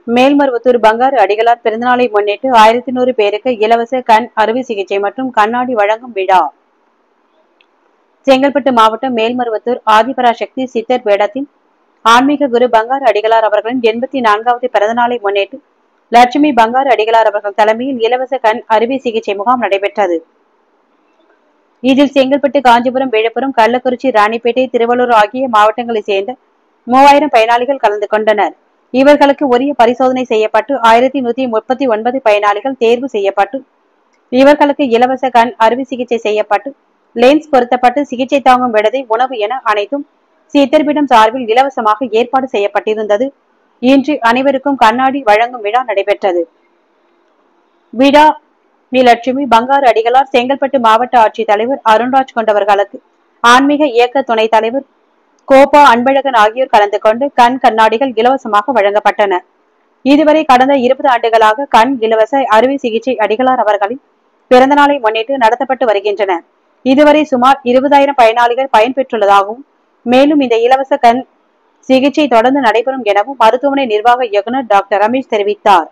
மேல்மருவத்தூர் பங்காரு அடிகளார் பிறந்தநாளை முன்னிட்டு 1100 பேருக்கு இலவச கண் அறுவை சிகிச்சை மற்றும் கண்ணாடி வழங்கும் விழா. செங்கல்பட்டு மாவட்டம் மேல்மருவத்தூர் ஆதிபராசக்தி சித்தர் பீடத்தின் ஆன்மீக குரு பங்காரு அடிகளார் அவர்களின் 84வது பிறந்தநாளை முன்னிட்டு லட்சுமி பங்காரு அடிகளார் அவர்கள் தலைமையில் இலவச கண் அறுவை சிகிச்சை முகாம் நடைபெற்றது. இதில் செங்கல்பட்டு, காஞ்சிபுரம், விழுப்புரம், கள்ளக்குறிச்சி, ராணிப்பேட்டை, திருவள்ளூர் ஆகிய மாவட்டங்களைச் சேர்ந்த 3000 பயனாளிகள் கலந்து கொண்டனர். இவர்களுக்கு உரிய பரிசோதனை செய்யப்பட்டு 1139 பயனாளிகள் தேர்வு செய்யப்பட்டு இவர்களுக்கு இலவச கண் அறுவை சிகிச்சை செய்யப்பட்டு லென்ஸ் பொருத்தப்பட்டு சிகிச்சை தாங்கும் விடுதி, உணவு என அனைத்தும் சித்தர்பீடம் சார்பில் இலவசமாக ஏற்பாடு செய்யப்பட்டிருந்தது. இன்று அனைவருக்கும் கண்ணாடி வழங்கும் விழா நடைபெற்றது. விழா லட்சுமி பங்காரு அடிகளார் செங்கல்பட்டு மாவட்ட ஆட்சித்தலைவர் அருண்ராஜ் கொண்டவர்களுக்கு ஆன்மீக இயக்க துணைத் தலைவர் கோபா அன்பழகன் ஆகியோர் கலந்து கொண்டு கண் கண்ணாடிகள் இலவசமாக வழங்கப்பட்டன. இதுவரை கடந்த 20 ஆண்டுகளாக கண் இலவச அறுவை சிகிச்சை அடிகளார் அவர்களின் பிறந்தநாளை முன்னிட்டு நடத்தப்பட்டு வருகின்றன. இதுவரை சுமார் 20,000 பயனாளிகள் பயன்பெற்றுள்ளதாகவும், மேலும் இந்த இலவச கண் சிகிச்சை தொடர்ந்து நடைபெறும் எனவும் மருத்துவமனை நிர்வாக இயக்குநர் டாக்டர் ரமேஷ் தெரிவித்தார்.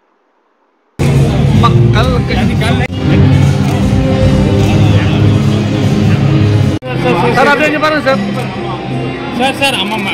சார் ஆமாம்மா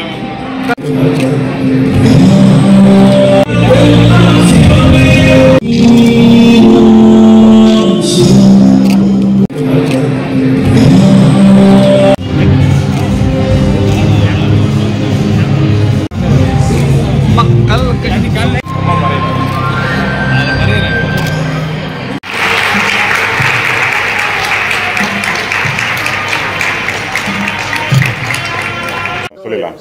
சொல்லலாம்.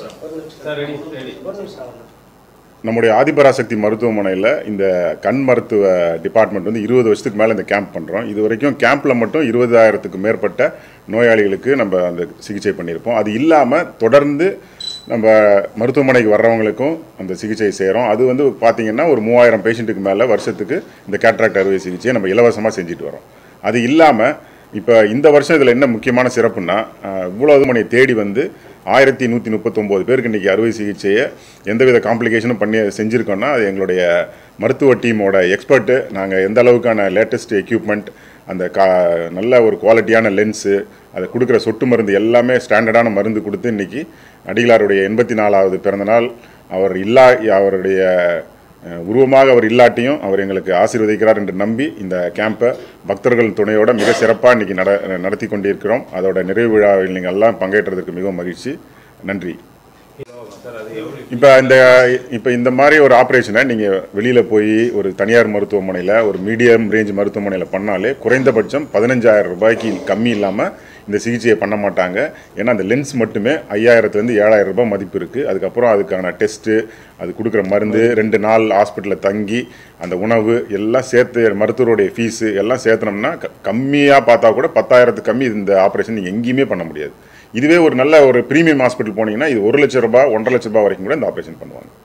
நம்முடைய ஆதிபராசக்தி மருத்துவமனையில் இந்த கண் மருத்துவ டிபார்ட்மெண்ட் வந்து 20 வருஷத்துக்கு மேலே இந்த கேம்ப் பண்ணுறோம். இது வரைக்கும் கேம்பில் மட்டும் 20,000க்கு மேற்பட்ட நோயாளிகளுக்கு நம்ம அந்த சிகிச்சை பண்ணியிருப்போம். அது இல்லாமல் தொடர்ந்து நம்ம மருத்துவமனைக்கு வர்றவங்களுக்கும் அந்த சிகிச்சை செய்கிறோம். அது வந்து பார்த்திங்கன்னா ஒரு 3000 பேஷண்ட்டுக்கு மேலே வருஷத்துக்கு இந்த கேட்ராக்ட் அறுவை சிகிச்சையை நம்ம இலவசமாக செஞ்சுட்டு வரோம். அது இல்லாமல் இப்போ இந்த வருஷம் இதில் என்ன முக்கியமான சிறப்புன்னா, இவ்வளோ மணியை தேடி வந்து 1139 பேருக்கு இன்றைக்கி அறுவை சிகிச்சையை எந்தவித காம்ப்ளிகேஷனும் பண்ணி செஞ்சுருக்கோன்னா அது எங்களுடைய மருத்துவ டீமோட எக்ஸ்பர்ட்டு. நாங்கள் எந்த அளவுக்கான லேட்டஸ்ட் எக்யூப்மெண்ட், அந்த நல்ல ஒரு குவாலிட்டியான லென்ஸு, அதை கொடுக்குற சொட்டு மருந்து எல்லாமே ஸ்டாண்டர்டான மருந்து கொடுத்து இன்றைக்கி அடிகளாருடைய 84வது பிறந்தநாள் அவருடைய உருவமாக அவர் இல்லாட்டியும் அவர் எங்களுக்கு ஆசீர்வதிக்கிறார் என்று நம்பி இந்த கேம்பை பக்தர்கள் துணையோட மிக சிறப்பாக இன்றைக்கி நடத்தி கொண்டிருக்கிறோம். அதோட நிறைவு விழாவில் நீங்கள் எல்லாம் பங்கேற்றதற்கு மிகவும் மகிழ்ச்சி. நன்றி. இப்போ இந்த மாதிரி ஒரு ஆப்ரேஷனை நீங்கள் வெளியில் போய் ஒரு தனியார் மருத்துவமனையில், ஒரு மீடியம் ரேஞ்ச் மருத்துவமனையில் பண்ணாலே குறைந்தபட்சம் 15,000 ரூபாய்க்கு கம்மி இல்லாமல் இந்த சிகிச்சையை பண்ண மாட்டாங்க. ஏன்னா அந்த லென்ஸ் மட்டுமே 5,000லேருந்து 7,000 ரூபாய் மதிப்பு இருக்குது. அதுக்கப்புறம் அதுக்கான டெஸ்ட்டு, அது கொடுக்குற மருந்து, 2 நாள் ஹாஸ்பிட்டலில் தங்கி அந்த உணவு எல்லாம் சேர்த்து மருத்துவருடைய ஃபீஸு எல்லாம் சேர்த்தனோம்னா கம்மியாக பார்த்தா கூட 10,000த்துக்கு கம்மி இந்த ஆப்ரேஷன் நீங்கள் எங்கேயுமே பண்ண முடியாது. இதுவே ஒரு நல்ல ஒரு ப்ரீமியம் ஹாஸ்பிட்டல் போனீங்கன்னா இது 1 லட்சம் ரூபாய், 1,50,000 ரூபாய் வரைக்கும் கூட இந்த ஆப்ரேஷன் பண்ணுவாங்க.